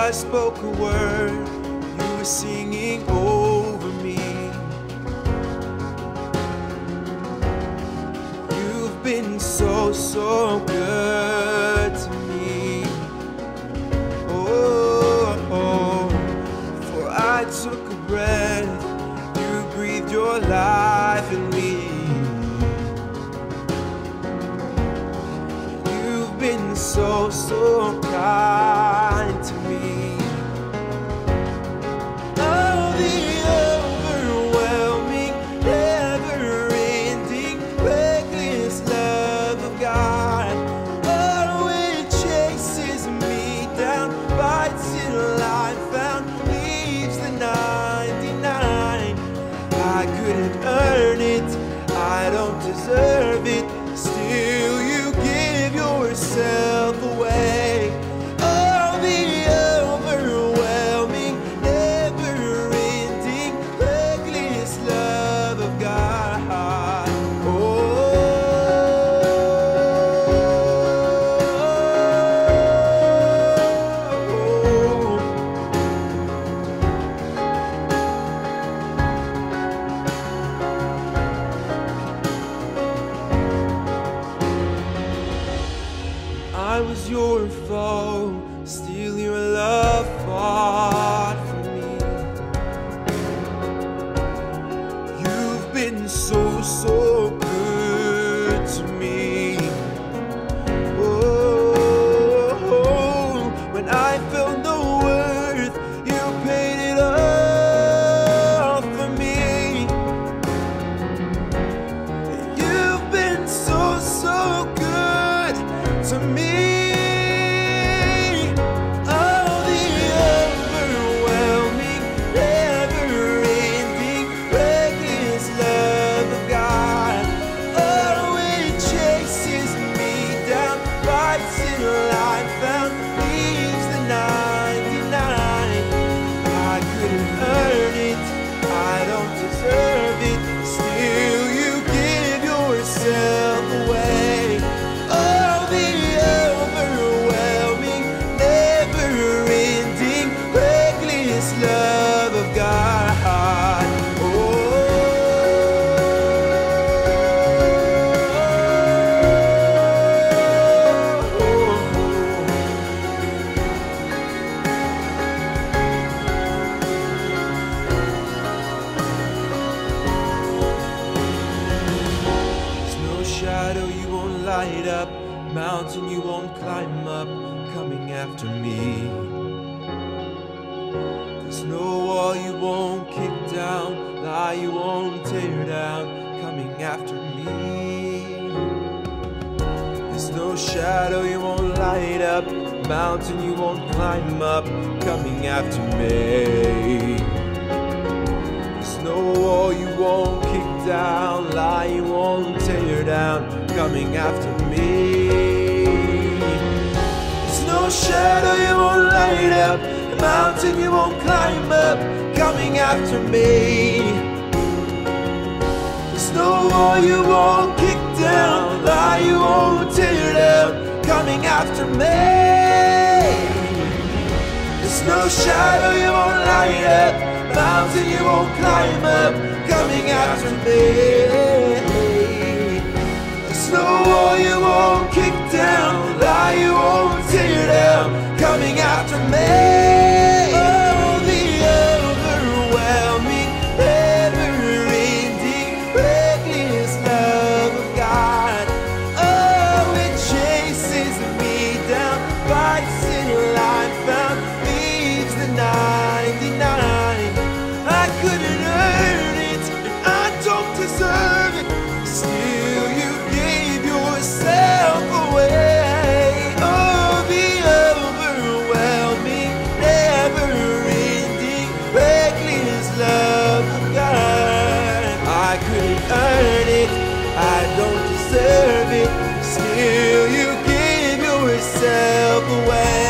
I spoke a word, you were singing over me. You've been so, so good to me. Oh, before I took a breath, you breathed your life in me. You've been so, so kind to me. Oh, the overwhelming, never-ending, reckless love of God. Oh, it chases me down, bites till I found, leaves the 99. I couldn't earn it, I don't deserve it, still you give yourself away. Oh, the overwhelming, never-ending, reckless love of God. I was your foe, still your love fought for me. You've been so, so good to me. Oh, when I felt no worth, you paid it all for me. You've been so, so good to me. Till I found, leaves the 99. I couldn't earn it, I don't deserve it, still you give yourself away. Oh, the overwhelming, never-ending, reckless love of God. Shadow you won't light up, mountain you won't climb up, coming after me. There's no wall you won't kick down, lie you won't tear down, coming after me. There's no shadow you won't light up, mountain you won't climb up, coming after me. There's no wall you won't kick down, lie you won't tear down, coming after me. There's no shadow you won't light up, mountain you won't climb up, coming after me. There's no wall you won't kick down, lie you won't tear down, coming after me. There's no shadow you won't light up, mountain you won't climb up, coming after me. There's no wall you won't kick down, lie you won't tear down, coming after me. Oh, the overwhelming, never-ending, reckless love of God. Oh, it chases me down, bites till I found, leaves the 99. I couldn't earn it, and I don't deserve it, still you gave yourself away. Oh, the overwhelming, never-ending, reckless love of God. I couldn't earn it, I don't deserve it, still you gave yourself away.